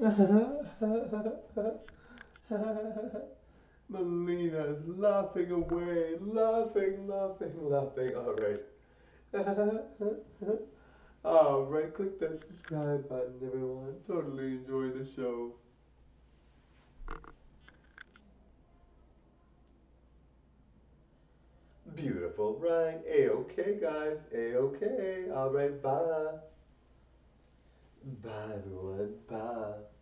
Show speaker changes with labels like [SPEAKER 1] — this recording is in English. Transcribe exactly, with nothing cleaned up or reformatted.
[SPEAKER 1] Melina's laughing away, laughing, laughing, laughing. All right. All right, click that subscribe button, everyone. Totally enjoy the show. Beautiful, right? A-okay, guys. A-okay. All right, bye. Bye, everyone. Bye.